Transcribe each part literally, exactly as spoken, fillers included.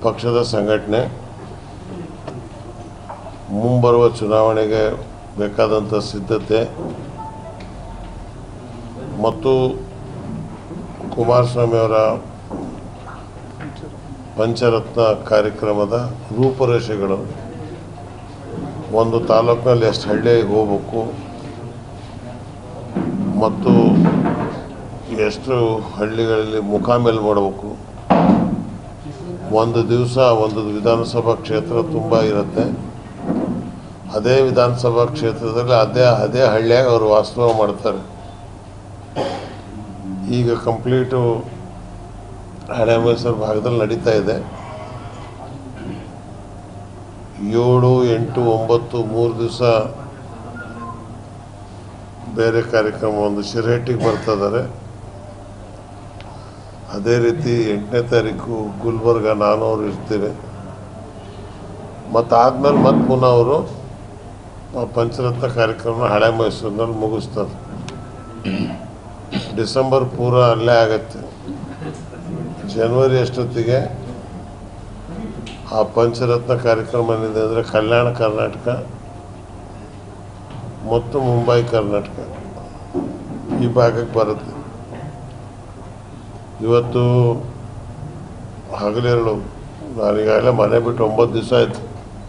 ಪಕ್ಷದ ಸಂಘಟನೆ ಮುಂಬರುವ ಚುನಾವಣೆಗೆ ಬೇಕಾದಂಥ ಸಿದ್ಧತೆ ಮತ್ತು ಕುಮಾರಸ್ವಾಮಿ ಅವರ ಪಂಚರತ್ನ ಕಾರ್ಯಕ್ರಮದ ರೂಪುರೇಷೆಗಳು, ಒಂದು ತಾಲೂಕಿನಲ್ಲಿ ಎಷ್ಟು ಹಳ್ಳಿಗೆ ಹೋಗಬೇಕು ಮತ್ತು ಎಷ್ಟು ಹಳ್ಳಿಗಳಲ್ಲಿ ಮುಖಾಮೇಲು ಮಾಡಬೇಕು, ಒಂದು ದಿವಸ ಒಂದು ವಿಧಾನಸಭಾ ಕ್ಷೇತ್ರ ತುಂಬ ಇರುತ್ತೆ, ಅದೇ ವಿಧಾನಸಭಾ ಕ್ಷೇತ್ರದಲ್ಲಿ ಅದೇ ಅದೇ ಹಳ್ಳಿಯಾಗ ಅವರು ವಾಸ್ತವ ಮಾಡ್ತಾರೆ. ಈಗ ಕಂಪ್ಲೀಟು ಹಳೆ ಮೈಸೂರು ಭಾಗದಲ್ಲಿ ನಡೀತಾ ಇದೆ. ಏಳು ಎಂಟು ಒಂಬತ್ತು ಮೂರು ದಿವಸ ಬೇರೆ ಕಾರ್ಯಕ್ರಮ ಒಂದು ಶಿರಹಟ್ಟಿಗೆ ಬರ್ತಿದ್ದಾರೆ. ಅದೇ ರೀತಿ ಎಂಟನೇ ತಾರೀಕು ಗುಲ್ಬರ್ಗ ನಾನು ಅವರು ಇರ್ತೀವಿ. ಮತ್ತು ಆದಮೇಲೆ ಮತ್ತೆ ಪುನಃ ಅವರು ಪಂಚರತ್ನ ಕಾರ್ಯಕ್ರಮ ಹಳೆ ಮೈಸೂರಿನಲ್ಲಿ ಮುಗಿಸ್ತಾರೆ. ಡಿಸೆಂಬರ್ ಪೂರ ಅಲ್ಲೇ ಆಗತ್ತೆ. ಜನವರಿ ಅಷ್ಟೊತ್ತಿಗೆ ಆ ಪಂಚರತ್ನ ಕಾರ್ಯಕ್ರಮ ಏನಿದೆ ಅಂದರೆ ಕಲ್ಯಾಣ ಕರ್ನಾಟಕ ಮತ್ತು ಮುಂಬೈ ಕರ್ನಾಟಕ ಈ ಭಾಗಕ್ಕೆ ಬರುತ್ತೆ. ಇವತ್ತು ಹಗಲೆರಡು ನಾನೀಗಾಗಲೇ ಮನೆ ಬಿಟ್ಟು ಒಂಬತ್ತು ದಿವಸ ಆಯಿತು.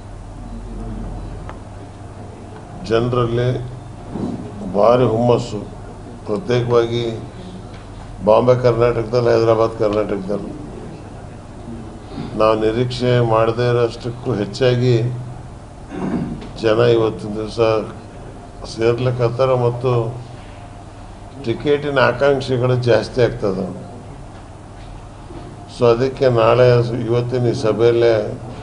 ಜನರಲ್ಲಿ ಭಾರಿ ಹುಮ್ಮಸ್ಸು, ಪ್ರತ್ಯೇಕವಾಗಿ ಬಾಂಬೆ ಕರ್ನಾಟಕದಲ್ಲಿ, ಹೈದರಾಬಾದ್ ಕರ್ನಾಟಕದಲ್ಲಿ ನಾವು ನಿರೀಕ್ಷೆ ಮಾಡದೇ ಇರೋಷ್ಟಕ್ಕೂ ಹೆಚ್ಚಾಗಿ ಜನ ಇವತ್ತಿನ ದಿವಸ ಸೇರ್ಲಿಕ್ಕತ್ತಾರೆ ಮತ್ತು ಟಿಕೆಟಿನ ಆಕಾಂಕ್ಷೆಗಳು ಜಾಸ್ತಿ ಆಗ್ತದೆ. ಸೊ ಅದಕ್ಕೆ ನಾಳೆ ಇವತ್ತಿನ ಈ ಸಭೆಯಲ್ಲೇ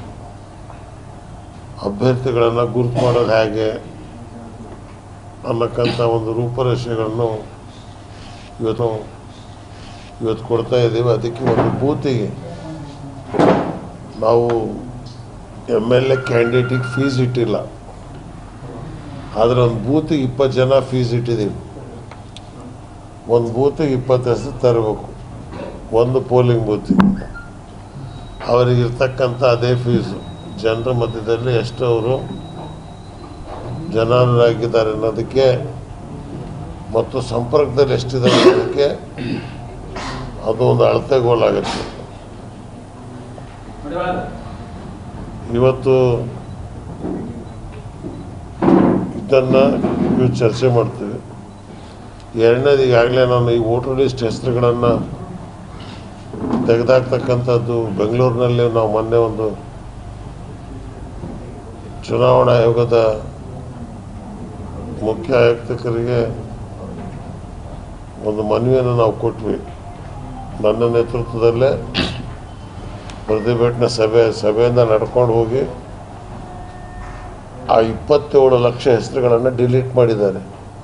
ಅಭ್ಯರ್ಥಿಗಳನ್ನು ಗುರುತು ಮಾಡೋದು ಹೇಗೆ ಅನ್ನಕ್ಕಂಥ ಒಂದು ರೂಪರೇಷೆಗಳನ್ನು ಇವತ್ತು ಇವತ್ತು ಕೊಡ್ತಾ ಇದ್ದೀವಿ. ಅದಕ್ಕೆ ಒಂದು ಬೂತಿಗೆ ನಾವು ಎಮ್ ಎಲ್ ಎ ಕ್ಯಾಂಡಿಡೇಟಿಗೆ ಫೀಸ್ ಇಟ್ಟಿಲ್ಲ, ಆದರೆ ಒಂದು ಬೂತಿಗೆ ಇಪ್ಪತ್ತು ಜನ ಫೀಸ್ ಇಟ್ಟಿದ್ದೀವಿ. ಒಂದು ಬೂತಿಗೆ ಇಪ್ಪತ್ತು ಹೆಸರು ತರಬೇಕು, ಒಂದು ಪೋಲಿಂಗ್ ಬೂತಿಗೆ. ಅವರಿಗಿರ್ತಕ್ಕಂಥ ಅದೇ ಫೀಸು ಜನರ ಮಧ್ಯದಲ್ಲಿ ಎಷ್ಟು ಅವರು ಜನಾನುರಾಗಿದ್ದಾರೆ ಅನ್ನೋದಕ್ಕೆ ಮತ್ತು ಸಂಪರ್ಕದಲ್ಲಿ ಎಷ್ಟಿದ್ದಾರೆ ಅನ್ನೋದಕ್ಕೆ ಅದು ಒಂದು ಅಳತೆಗೋಲಾಗುತ್ತೆ. ಇವತ್ತು ಇದನ್ನು ಇವು ಚರ್ಚೆ ಮಾಡ್ತೀವಿ. ಎರಡನೇದು, ಈಗಾಗಲೇ ನಾನು ಈ ವೋಟರ್ ಲಿಸ್ಟ್ ಹೆಸರುಗಳನ್ನು ತೆಗೆದಾಕ್ತಕ್ಕಂಥದ್ದು ಬೆಂಗಳೂರಿನಲ್ಲಿ ನಾವು ಮೊನ್ನೆ ಒಂದು ಚುನಾವಣಾ ಆಯೋಗದ ಮುಖ್ಯ ಆಯುಕ್ತರಿಗೆ ಒಂದು ಮನವಿಯನ್ನು ನಾವು ಕೊಟ್ವಿ. ನನ್ನ ನೇತೃತ್ವದಲ್ಲೇ ಪ್ರತಿಭಟನೆ ಸಭೆ ಸಭೆಯಿಂದ ನಡ್ಕೊಂಡು ಹೋಗಿ ಆ ಇಪ್ಪತ್ತೇಳು ಲಕ್ಷ ಹೆಸರುಗಳನ್ನು ಡಿಲೀಟ್ ಮಾಡಿದ್ದಾರೆ.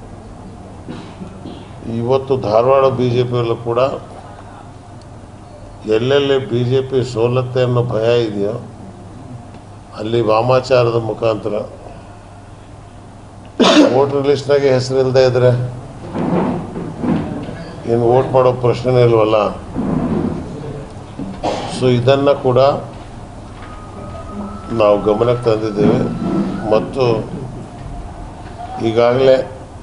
ಇವತ್ತು ಧಾರವಾಡ ಬಿ ಜೆ ಪಿಯಲ್ಲೂ ಕೂಡ ಎಲ್ಲೆಲ್ಲಿ ಬಿ ಜೆ ಪಿ ಸೋಲತ್ತೆ ಅನ್ನೋ ಭಯ ಇದೆಯೋ ಅಲ್ಲಿ ವಾಮಾಚಾರದ ಮುಖಾಂತರ ವೋಟರ್ ಲಿಸ್ಟ್ನಾಗೆ ಹೆಸರಿಲ್ಲದೆ ಇದ್ರೆ ಇನ್ನು ವೋಟ್ ಮಾಡೋ ಪ್ರಶ್ನೆ ಇಲ್ವಲ್ಲ. ಸೊ ಇದನ್ನು ಕೂಡ ನಾವು ಗಮನಕ್ಕೆ ತಂದಿದ್ದೇವೆ ಮತ್ತು ಈಗಾಗಲೇ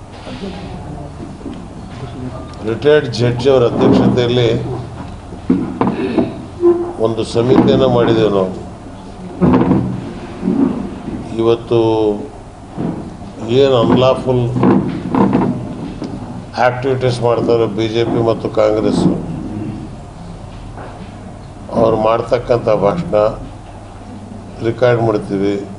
ರಿಟೈರ್ಡ್ ಜಡ್ಜ್ ಅವರ ಅಧ್ಯಕ್ಷತೆಯಲ್ಲಿ ಒಂದು ಸಮಿತಿಯನ್ನು ಮಾಡಿದ್ದೇವೆ ನಾವು. ಇವತ್ತು ಏನು ಅನ್ಲಾಫುಲ್ ಆ್ಯಕ್ಟಿವಿಟೀಸ್ ಮಾಡ್ತಾರೆ ಬಿ ಜೆ ಪಿ ಮತ್ತು ಕಾಂಗ್ರೆಸ್ಸು, ಅವ್ರು ಮಾಡ್ತಕ್ಕಂಥ ಭಾಷಣ ರೆಕಾರ್ಡ್ ಮಾಡ್ತೀವಿ.